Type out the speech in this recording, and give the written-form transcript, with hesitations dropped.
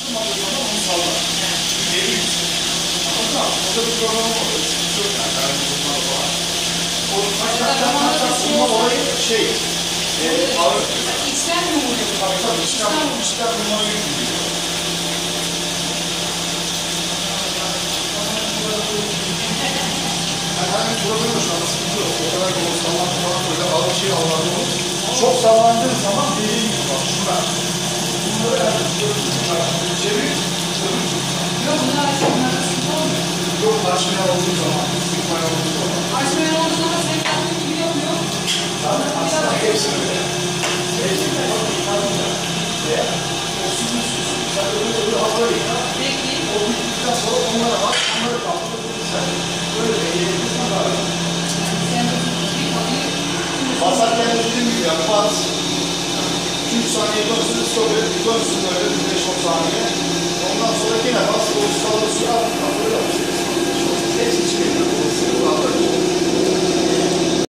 Tutmadığı zaman onu sallar. Geri gitsin. Ama o da bir problem olmadı. Sıkıntı yok yani. Yani bunlar var. O taşlardan olayı ağır. İçten mi vuruyor? Tabii içten vurmayı yüklüyor. Yani her bir problem yok şu anda sıkıntı yok. O kadar yol sallantı falan böyle ağır şey almadı. Çok sallandığı zaman dediğim gibi bak şunlar. Bunları yani çevir. Yok bunlar açmayan arasında olmuyor. Yok açmayan olduğu zaman. Sıkmayan olduğu zaman. Açmayan olduğu zaman senin yaptığın gibi yapmıyor. Zaten aslında hepsi öyle. Hepsi öyle. Ve o süzün. Sen öyle havaya yıkar. Peki. O bittikten sonra onlara bak. Onları kaldırırsan böyle bekleyebilirsin daha iyi. Basarken dediğim gibi yani bas. 2-3 saniye dönsün, stop edip dönsün böyle 5-10 saniye.